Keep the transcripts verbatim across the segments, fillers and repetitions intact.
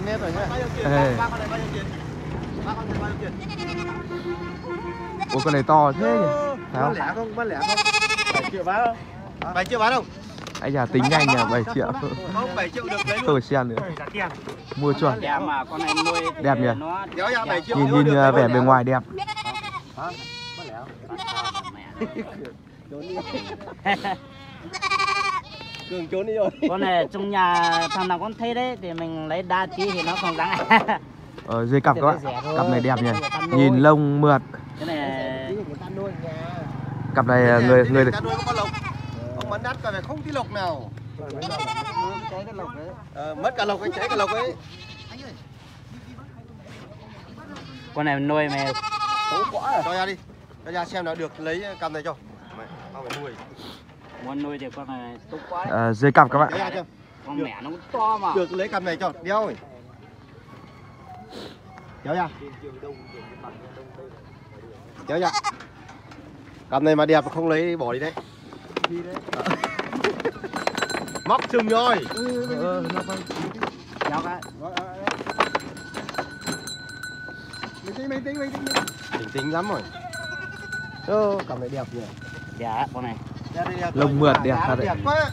nét rồi nhá. Ê. Ủa con này to thế nhỉ? Phải Bán không? lẻ không? Bán lẻ không? bảy triệu bán không? bảy triệu bán không? Anh già tính nhanh nhỉ, bảy triệu. Không, bảy triệu được lấy luôn. Tôi xem nữa. Mua chuẩn. Đẹp mà con này nuôi Đẹp nhỉ? nó Kéo ra bảy triệu. Nhìn nhìn uh, vẻ bề ngoài đẹp. Hả? Bán lẻ không? Cường trốn đi rồi. Con này trong nhà thằng nào con thấy đấy thì mình lấy đa tí thì nó không đáng. Ờ, dây cặp các bạn. Cặp này đẹp nhỉ. Nhìn lông mượt. Cái này Cặp này uh, người người Ta nuôi có con lộc. Ông bán đắt cả phải không tí lộc nào. Ờ, mất cả lộc anh cháy cả lộc ấy. con này nuôi mà Xấu quá à. Cho ra đi. Cho ra xem nào được lấy cặp này cho. Mày, tao phải nuôi. muốn nuôi thì con này tốt quá. uh, dây cặp các bạn. Kéo ra chưa? Con mẹ nó cũng to mà. Được lấy cặp này cho. Đeo rồi. Kéo ra. Kéo ra. Cặp này mà đẹp không lấy bỏ đi đấy. Đi đấy. Móc chừng rồi. Ừ, Kéo cái. Mình tính, mình tính, mình tính. Tính tính lắm rồi. Ô, cặp này đẹp nhỉ. Dạ con này. Lông mượt đẹp thật đấy. Đẹp quá.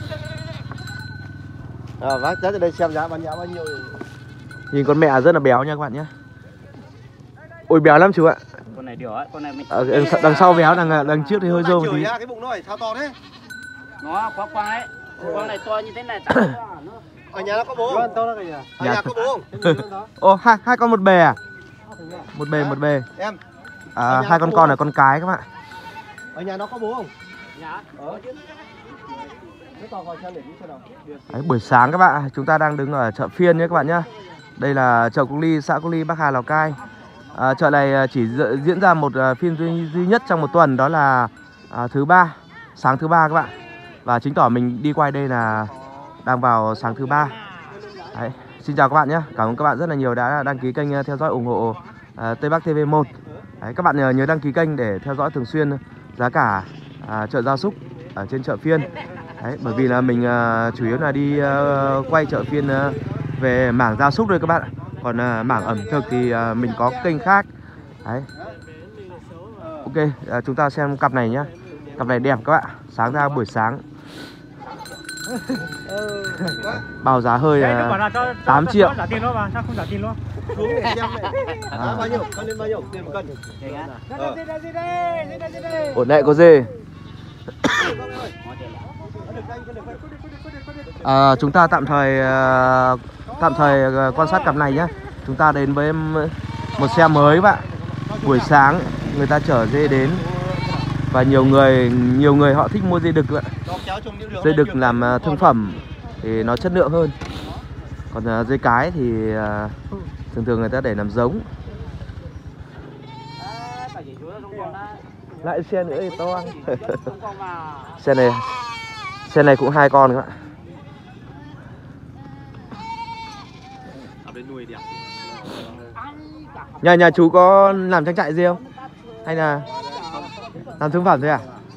À, vác tới đây xem giá bán giá bao nhiêu. Nhìn con mẹ rất là béo nha các bạn nhé. Ôi béo lắm chú ạ. Con này điều ấy, con này mình Ờ, đằng sau béo, đằng đằng trước thì hơi rôm tí. Cái bụng nó phải sao to thế? nó quá quang đấy. Con này to như thế này chắc nó. Ở nhà nó có bố không? Ở Nhà nhà có bố không? Ô, hai, hai con một bề à? Một bề, một bề. Em. À, hai con con là con cái các bạn. Ở nhà nó có bố không? Dạ. Ờ. Thế to vào xem để đi xem nào. Đấy, buổi sáng các bạn, chúng ta đang đứng ở chợ phiên nhé các bạn nhé. Đây là chợ Cúc Ly, xã Cúc Ly, Bắc Hà, Lào Cai. À, chợ này chỉ diễn ra một phiên duy, duy nhất trong một tuần, đó là à, thứ ba, sáng thứ ba các bạn. Và chứng tỏ mình đi quay đây là đang vào sáng thứ ba. Đấy, xin chào các bạn nhé. Cảm ơn các bạn rất là nhiều đã đăng ký kênh theo dõi ủng hộ à, Tây Bắc ti vi một. Đấy, các bạn nhớ, nhớ đăng ký kênh để theo dõi thường xuyên giá cả à, chợ gia súc ở trên chợ phiên. Đấy, bởi vì là mình uh, chủ yếu là đi uh, quay chợ phiên uh, về mảng gia súc thôi các bạn. Còn uh, mảng ẩm thực thì uh, mình có kênh khác. Đấy. Ok, uh, chúng ta xem cặp này nhá. Cặp này đẹp các bạn. Sáng ra buổi sáng. Bao giá hơi uh, tám triệu. Trả tiền luôn mà, sao không trả tiền luôn? Xuống để xem này. Giá bao nhiêu? Cân lên bao nhiêu? Tiền một cân. Ờ. Ổn đấy có dê. À, chúng ta tạm thời uh, tạm thời uh, quan sát cặp này nhé. Chúng ta đến với một xe mới các bạn. Buổi sáng người ta chở dê đến và nhiều người nhiều người họ thích mua dê đực các bạn. Dê đực làm uh, thương phẩm thì nó chất lượng hơn. Còn uh, dê cái thì uh, thường thường người ta để làm giống. Lại xe nữa thì to. Xe này xe này cũng hai con các bạn. Nhà nhà chú có làm trang trại gì không? Hay là làm thương phẩm thôi à?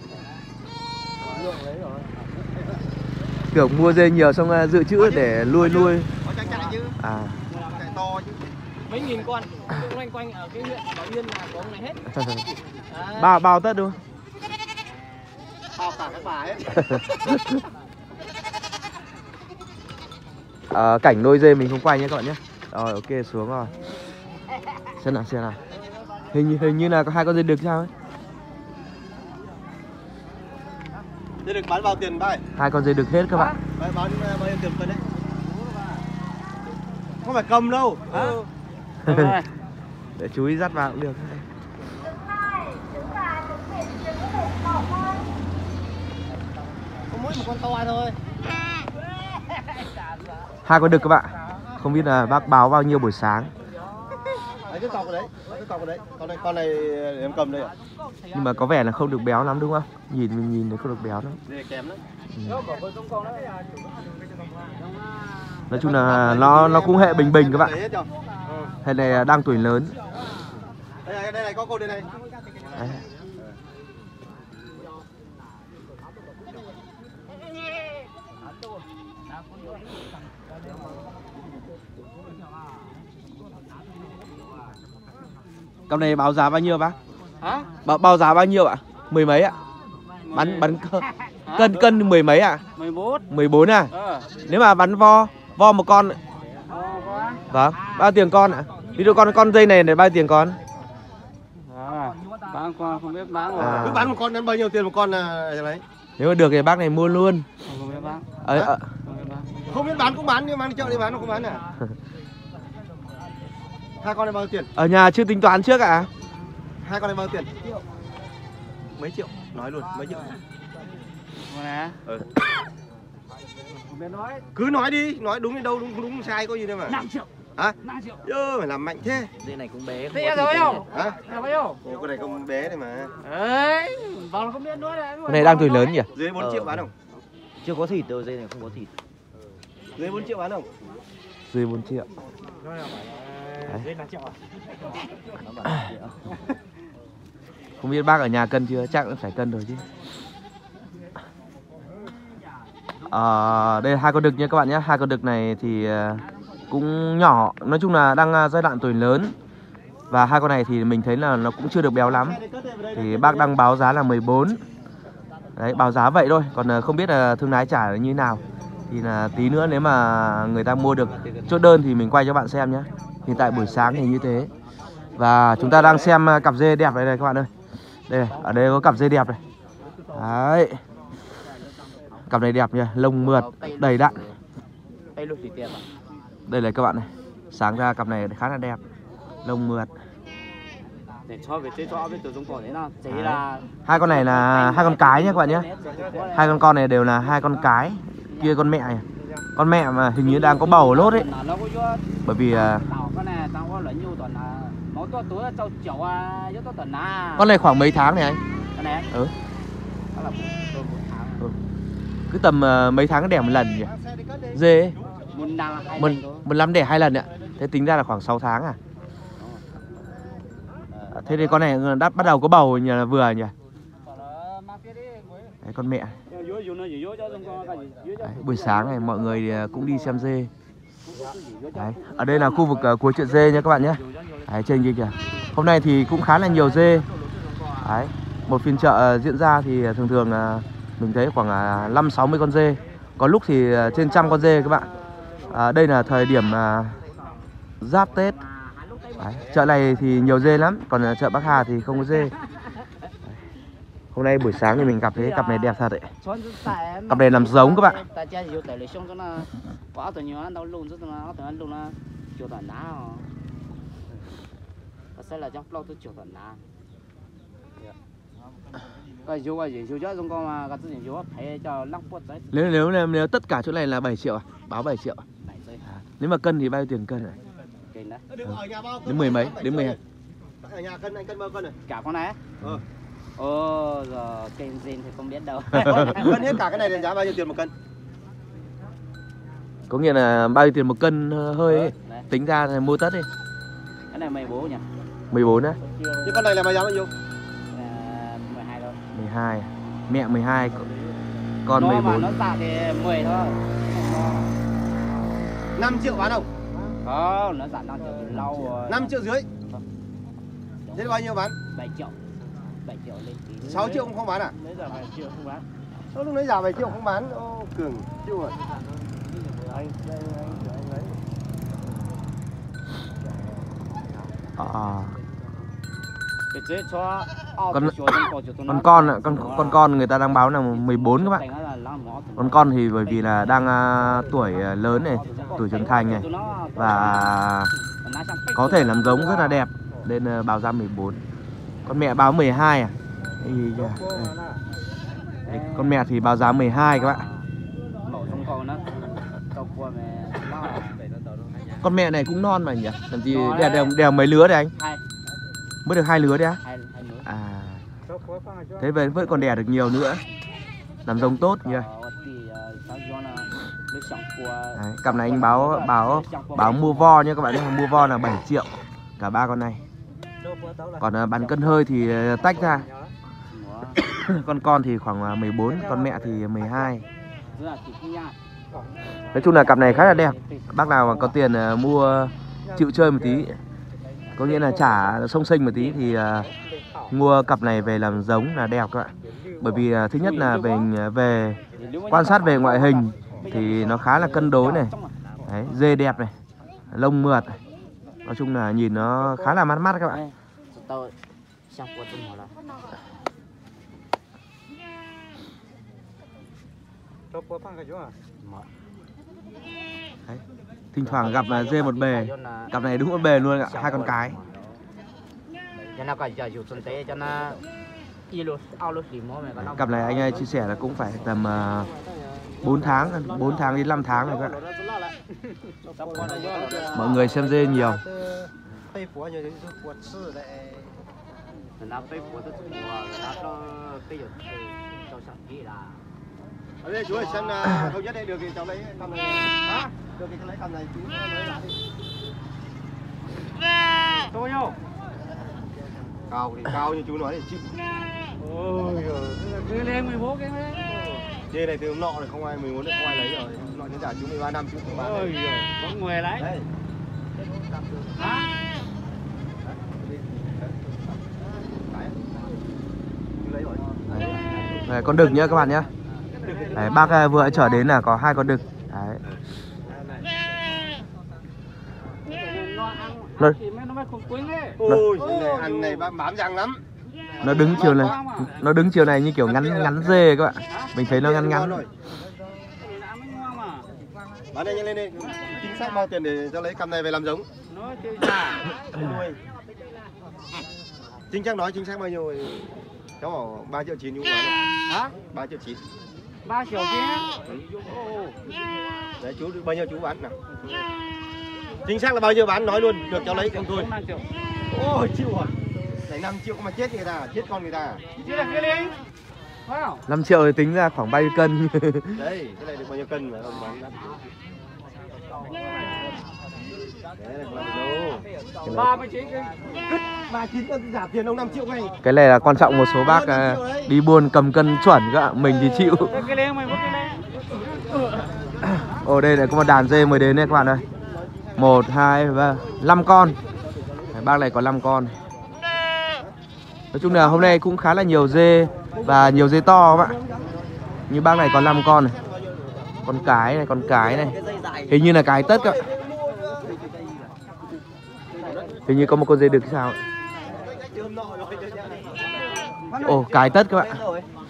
Kiểu mua dê nhiều xong dự trữ để nuôi nuôi. À. Mấy nghìn con loanh quanh ở cái huyện Bảo Yên là có ông này hết. Bao bao tất đúng không? Bao cả các bà hết. À, cảnh nuôi dê mình không quay nhé các bạn nhé. Rồi ok, xuống rồi. Xem nào xem nào. Hình như hình như là có hai con dê đực sao ấy. Dê đực bán bao tiền bay? Hai con dê đực hết các bạn. Bán bao nhiêu tiền cân đấy? Không phải cầm đâu. Hả? Để chú ý dắt vào cũng được. Có mỗi một con to thôi. Hai con đực các bạn. Không biết là bác báo bao nhiêu buổi sáng. Đấy, cái cọc ở đấy, cái cọc ở đấy. Con này con này em cầm đây à? Nhưng mà có vẻ là không được béo lắm đúng không? Nhìn mình nhìn thấy không được béo lắm. Dê kém lắm. Ừ. Nói chung là nó nó cũng hệ bình bình các bạn. Hệ này đang tuổi lớn. Đây này, đây này có cô đây này. Đấy. Cặp này báo giá bao nhiêu bác? Hả? Báo, báo giá bao nhiêu ạ? Mười mấy ạ? Bắn bắn cơ. Cân cân mười mấy ạ? mười bốn. mười bốn à? Ờ. Nếu mà bắn vo, vo một con. Vâng, bao tiền con ạ? Ví dụ con con dây này để bao tiền con? À, bán con không biết bán rồi. À. Cứ bán một con đến bao nhiêu tiền một con là đấy. Nếu mà được thì bác này mua luôn. Không biết bán. Ấy, à, Không biết bán. Không biết bán cũng bán nhưng mang đi chợ đi bán nó không bán à? Hai con này bao nhiêu tiền? ở nhà chưa tính toán trước ạ? À? Hai con này bao nhiêu tiền? Mấy triệu? Nói luôn, mấy triệu? Nè. Ừ. Không biết nói. Cứ nói đi, nói đúng đến đâu, đúng đúng sai có gì đâu mà. năm triệu. Hả? năm triệu. Ơ, phải làm mạnh thế. Dây này cũng bé. Thế rồi không? Hả? Là bao nhiêu? Ồ, con này con bé này mà. Ấy, vào không biết nói này. Con này đang tuổi lớn nhỉ? Dưới bốn triệu bán không? Chưa có thịt đâu, dây này không có thịt. Dưới bốn triệu bán không? Dưới bốn triệu. Dây năm triệu à? Không biết bác ở nhà cân chưa? Chắc cũng phải cân rồi chứ. À, đây là hai con đực nha các bạn nhé. Hai con đực này thì cũng nhỏ, nói chung là đang giai đoạn tuổi lớn. Và hai con này thì mình thấy là nó cũng chưa được béo lắm. Thì bác đang báo giá là mười bốn. Đấy, báo giá vậy thôi. Còn không biết là thương lái trả như thế nào. Thì là tí nữa nếu mà người ta mua được chốt đơn thì mình quay cho bạn xem nhé. Hiện tại buổi sáng thì như thế. Và chúng ta đang xem cặp dê đẹp này, này các bạn ơi. Đây này, ở đây có cặp dê đẹp này. Đấy. Cặp này đẹp nha, lông mượt, đầy đặn. Đây này các bạn này. Sáng ra cặp này khá là đẹp. Lông mượt. Hai con này là hai con cái nhé các bạn nhé. Hai con con này đều là hai con cái. Kia con mẹ này. Con mẹ mà hình như đang có bầu ở lốt ấy. Bởi vì con này khoảng mấy tháng này anh? Ừ. Ừ. Cứ tầm uh, mấy tháng đẻ một lần nhỉ? Dê ấy. Một, một năm đẻ hai lần ạ. Thế tính ra là khoảng sáu tháng à? À thế thì con này đã bắt đầu có bầu nhỉ, là vừa nhỉ? Đấy, con mẹ. Đấy, buổi sáng này mọi người cũng đi xem dê. Đấy, ở đây là khu vực uh, cuối chợ dê nha các bạn nhé. Đấy, trên kia kìa. Hôm nay thì cũng khá là nhiều dê. Đấy, một phiên chợ uh, diễn ra thì thường thường uh, mình thấy khoảng uh, năm sáu mươi con dê. Có lúc thì uh, trên trăm con dê các bạn. uh, Đây là thời điểm uh, giáp Tết. Đấy, chợ này thì nhiều dê lắm. Còn uh, chợ Bắc Hà thì không có dê. Hôm nay buổi sáng thì mình gặp thấy cặp này đẹp thật đấy. Cặp này làm giống các bạn. Nếu nếu nếu, nếu tất cả chỗ này là bảy triệu à? Báo bảy triệu à? À, nếu mà cân thì bao nhiêu tiền cân này? Đến mười mấy, đến mười hai. Ở nhà cân anh cân bao cân này? Cả con này? Ừ. Ồ, giờ kênh zin thì không biết đâu. Cân hết cả cái này thì giá bao nhiêu tiền một cân? Có nghĩa là bao nhiêu tiền một cân hơi ấy. Tính ra là mua tất đi. Cái này mười bốn nhỉ? mười bốn á? Chứ con này là bao giá bao nhiêu? À, mười hai thôi. mười hai. Mẹ mười hai, con mười bốn. Nó xả thì mười thôi. năm triệu bán không? Không, nó xả năm triệu thì lâu rồi. năm triệu dưới. Thế bao nhiêu bán? bảy triệu. bảy triệu lên tí. sáu triệu cũng không bán à? Lấy giờ bảy triệu không bán. Ô, lúc nãy giả bảy triệu không bán. Ô, Cường chịu rồi. Anh, đây, anh, anh lấy. À. Con con con ạ, con con con người ta đang báo là mười bốn các bạn. Con con thì bởi vì là đang uh, tuổi lớn này, tuổi trưởng thành này và có thể làm giống rất là đẹp nên uh, báo giá mười bốn. Con mẹ báo mười hai à? Đây, đây, con mẹ thì báo giá mười hai các bạn. Con mẹ này cũng non mà nhỉ? Làm gì đèo, đèo, đèo mấy lứa đấy anh? Mới được hai lứa đấy á? À. Thế vậy vẫn còn đẻ được nhiều nữa. Làm giống tốt nhỉ. Đấy, cặp này anh báo báo báo mua vo nha các bạn nhé, mua vo là bảy triệu cả ba con này. Còn uh, bán cân hơi thì uh, tách ra. Con con thì khoảng mười bốn, con mẹ thì mười hai. Nói chung là cặp này khá là đẹp. Bác nào mà có tiền uh, mua chịu chơi một tí có nghĩa là trả song sinh một tí thì uh, mua cặp này về làm giống là đẹp các bạn. Bởi vì uh, thứ nhất là về về quan sát về ngoại hình thì nó khá là cân đối này. Đấy, dê đẹp này, lông mượt này. Nói chung là nhìn nó khá là mát mắt các bạn. Đấy, thỉnh thoảng gặp là dê một bề, cặp này đúng một bề luôn ạ, hai con cái. Cặp này anh ấy chia sẻ là cũng phải tầm uh, bốn tháng, bốn tháng đến năm tháng này các bạn. Mọi người xem dê nhiều. Ở đây chú ơi, xem hầu nhất đây được thì cháu lấy cầm này. Hả? Được thì cháu lấy cầm này, chú lấy lại đi. Tôi nhau. Cao thì cao như chú nói thì chịu. Ôi giời, cứ lên mười bốn cái đấy. Dê này từ hôm nọ rồi không ai mười bốn không ai lấy rồi. Hôm nọ đến giả chú mười ba năm chú không bán. Ôi giời, có người lấy. Đấy. Hả? Đấy, con đực nhá các bạn nhá. Đấy, bác vừa chở đến là có hai con đực. Đấy. Nó, ôi, này, ăn này bám răng lắm. Nó đứng chiều này, nó đứng chiều này như kiểu ngắn ngắn dê các bạn. Mình thấy nó ngắn ngắn. Bán đây nhanh lên đi. Chính xác bao tiền để cho lấy cặp này về làm giống? Chính xác nói chính xác bao nhiêu? Cháu bảo ba triệu chín chú bán. Hả? ba triệu chín. ba triệu chín. Đấy chú bao nhiêu chú bán nào? Chính xác là bao nhiêu bán nói luôn, được cháu lấy không thôi. Ôi chịu rồi. Này năm triệu mà chết người ta, chết con người ta. Chết là cái đi. năm triệu thì tính ra khoảng bao nhiêu cân. Đấy, cái này được bao nhiêu cân mà ông bán. Đấy là bao nhiêu? ba mươi chín cái. Cứt ba chín cân giảm tiền ông năm triệu ngay. Cái này là quan trọng, một số bác uh, đi buôn cầm cân chuẩn các bạn, mình thì chịu. Cái lên mày cái lên. Ồ đây lại có một đàn dê mới đến đây các bạn ơi. Một, hai, ba, năm con. Bác này có năm con. Nói chung là hôm nay cũng khá là nhiều dê và nhiều dê to các bạn. Như bác này có năm con này. Con cái này, con cái này. Hình như là cái tất các bạn. Hình như có một con dê đực sao ấy. Ồ, cái tất các bạn.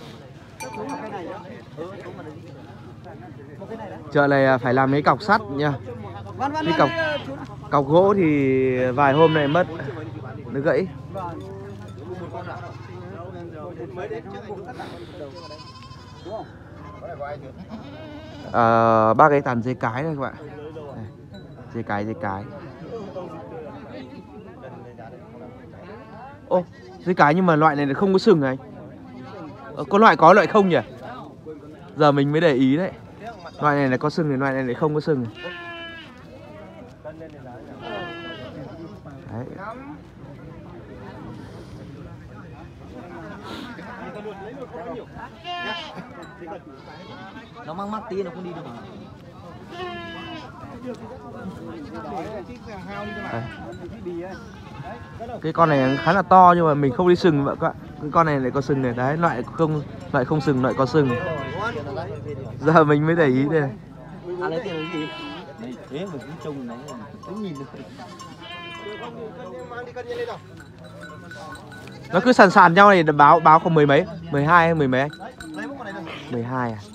Chợ này phải làm mấy cọc sắt nha. Cái cọc cọc gỗ thì vài hôm này mất, nó gãy. À, bác ấy tàn dê cái này các bạn. Đây, dê cái, dê cái. Ô, dê cái nhưng mà loại này không có sừng này. Ờ, có loại có loại không nhỉ? Giờ mình mới để ý đấy. Loại này là có sừng thì loại này lại không có sừng. Đấy. Nó mang mắt tí nó không đi được mà. Đấy. Cái con này khá là to nhưng mà mình không đi sừng vậy các bạn. Cái con này lại có sừng này, đấy, loại không loại không sừng, loại có sừng. Giờ mình mới để ý đây này. À, lấy tiền cái gì? Thế mình cũng trông này cũng nhìn được. Nó cứ sàn sàn nhau này, báo báo không mười mấy, mười hai hay mười mấy anh? mười hai à?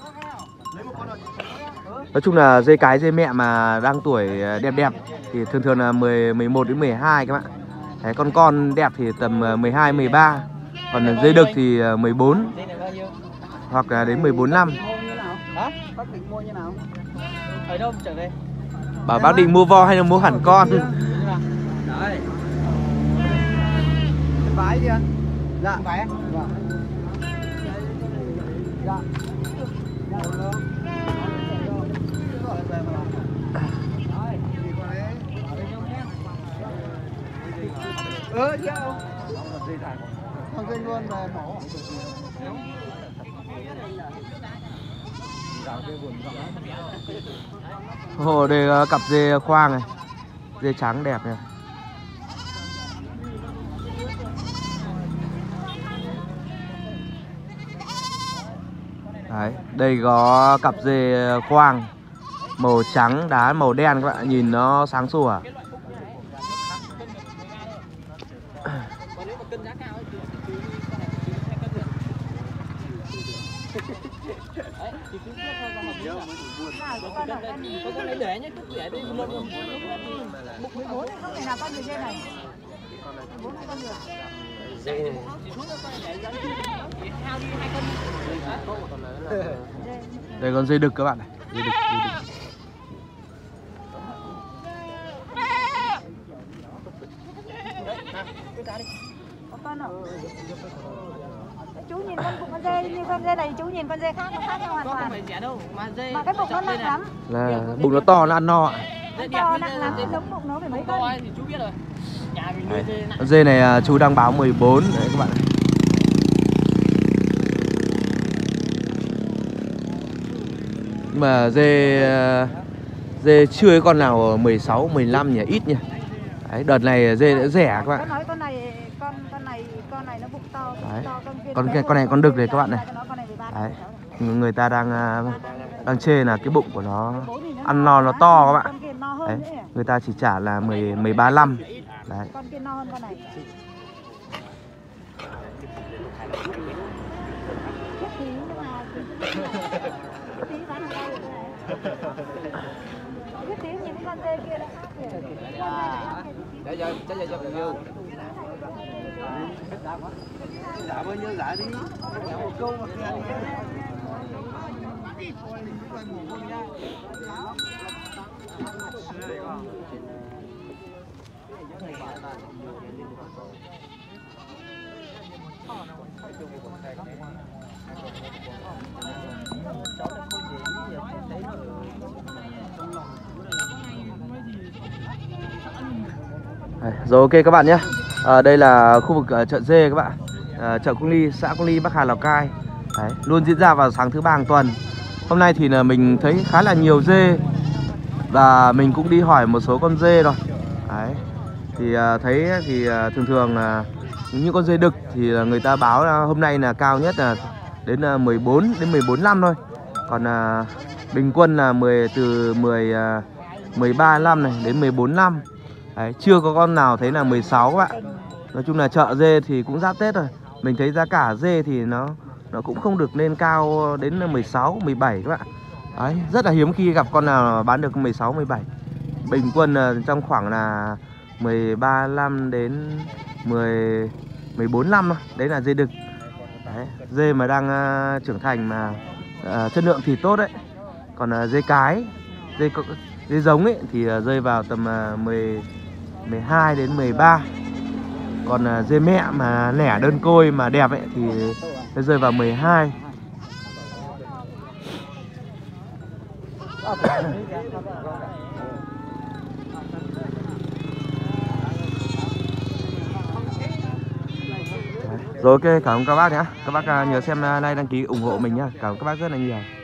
Nói chung là dê cái dê mẹ mà đang tuổi đẹp đẹp thì thường thường là mười, mười một đến mười hai các bạn. Đấy, con con đẹp thì tầm mười hai, mười ba. Còn dê đực thì mười bốn hoặc là đến mười bốn năm. Hả? Bác định mua như nào? Ở đâu trở về? Bảo bác định mua vo hay là mua hẳn con? Đấy. Vái đi anh. Dạ. Vái. Dạ. Dạ. Ơ chứ không? Thằng dây luôn mà mổ. Ồ, đây là cặp dê khoang này. Dê trắng đẹp này. Đấy, đây có cặp dê khoang màu trắng đá màu đen các bạn, nhìn nó sáng sủa. Đây con dê đực các bạn này, dê đực, dê đực. Chú nhìn con con dê như con dê này, chú nhìn con dê khác nó khác nhau hoàn toàn. Mà cái bụng nó nặng lắm. Là bụng nó to, nó ăn no ạ. Nó to nặng lắm, giống bụng nó phải mấy cân. thì chú biết rồi. Nhà mình nuôi dê nặng. Con dê này chú đang báo mười bốn đấy các bạn. Nhưng mà dê dê chưa có con nào mười sáu, mười lăm nhỉ, ít nhỉ. Đấy, đợt này dê đã rẻ các bạn. Con nói con này con con này con này nó bụng to, Đấy. to con kia. Con cái con này con đực này các bạn này. Đấy. Người ta đang đang chê là cái bụng của nó ăn no nó to các bạn. Đấy. Người ta chỉ trả là mười mười ba lăm. Đấy. Con kia no hơn con này. Cái tiếng nhìn con dê kia nó khác rồi. Để giờ cho giờ cho mình vô. Dạ bao nhiêu dạ đi. Một câu mà kia đi. Rồi ok các bạn nhé. À, đây là khu vực uh, chợ dê các bạn, à, chợ Cung Ly, xã Cung Ly, Bắc Hà, Lào Cai. Đấy, luôn diễn ra vào sáng thứ ba hàng tuần. Hôm nay thì là mình thấy khá là nhiều dê và mình cũng đi hỏi một số con dê rồi. Đấy, thì uh, thấy thì uh, thường thường là uh, những con dê đực thì người ta báo là hôm nay là cao nhất là đến uh, mười bốn đến mười bốn năm thôi. Còn uh, bình quân là mười từ mười uh, mười ba năm này đến mười bốn năm. Đấy, chưa có con nào thấy là mười sáu các bạn. Nói chung là chợ dê thì cũng giáp Tết rồi. Mình thấy giá cả dê thì nó nó cũng không được lên cao đến mười sáu, mười bảy các bạn. Đấy, rất là hiếm khi gặp con nào bán được mười sáu, mười bảy. Bình quân trong khoảng là mười ba năm đến mười, mười bốn năm thôi. Đấy là dê đực. Đấy, dê mà đang uh, trưởng thành mà uh, chất lượng thì tốt đấy. Còn uh, dê cái, dê, dê giống ấy thì uh, rơi vào tầm uh, mười, mười hai đến mười ba. Còn uh, dê mẹ mà lẻ đơn côi mà đẹp ấy thì nó rơi vào mười hai. Rồi ok, cảm ơn các bác nhé. Các bác uh, nhớ xem uh, like, đăng ký ủng hộ mình nhá. Cảm ơn các bác rất là nhiều.